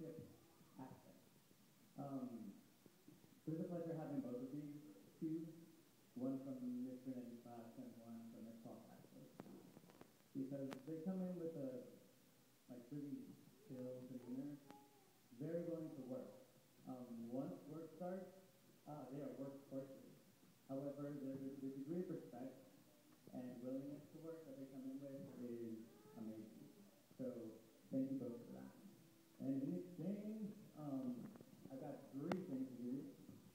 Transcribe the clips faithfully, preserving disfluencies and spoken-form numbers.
leadership aspect. Um, it was a pleasure having both of these two, one from Mister Trinity class and one from Miss Paul actually, because they come in with a like really chill demeanor, very willing to work. Um, once work starts, uh, they are workhorses. However, the, the degree of respect and willingness to work that they come in with is amazing. So thank you both for that. And in exchange, um, I got three things to give you.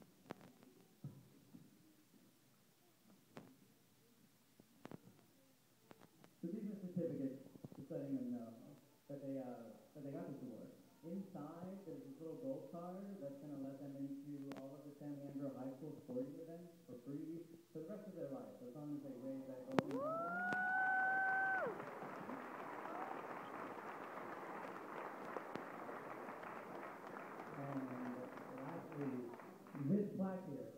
So these are certificates just letting them know that they uh, that they got this award. Inside, there's this little gold card that's going to let them into all of the San Leandro High School sporting events for free for the rest of their life, as long as they raise that golden medal. And lastly, this plaque here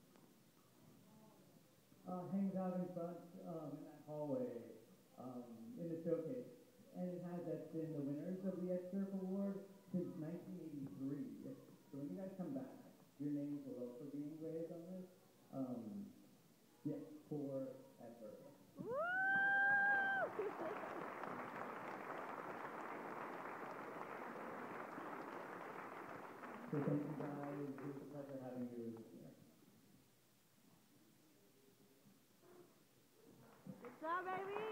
uh, hangs out in front um, in that hallway um, in the showcase. And it has that's been the winners of the Ed Surf Award since nineteen eighty-three. So when you guys come back, your names will also be engraved on this. Um, yeah, for Ed Surf. So thank you guys. It was a pleasure having you this year. Good job, baby.